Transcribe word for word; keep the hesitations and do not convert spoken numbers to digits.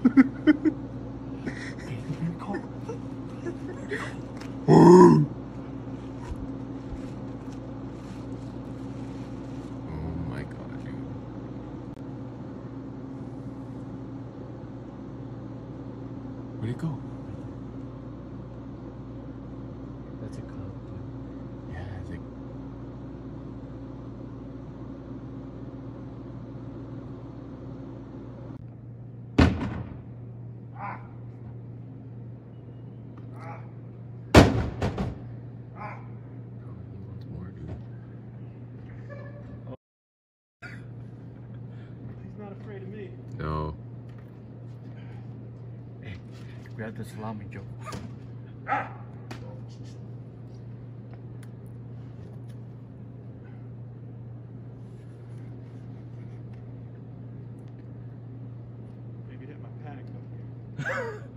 Oh my god, dude. Where'd it go? That's a cub, dude. Yeah, it's like. Ah! Ah! Ah! He wants more, dude. He's not afraid of me. No. Hey, grab the salami, Joe. Ah! Maybe hit my panic button.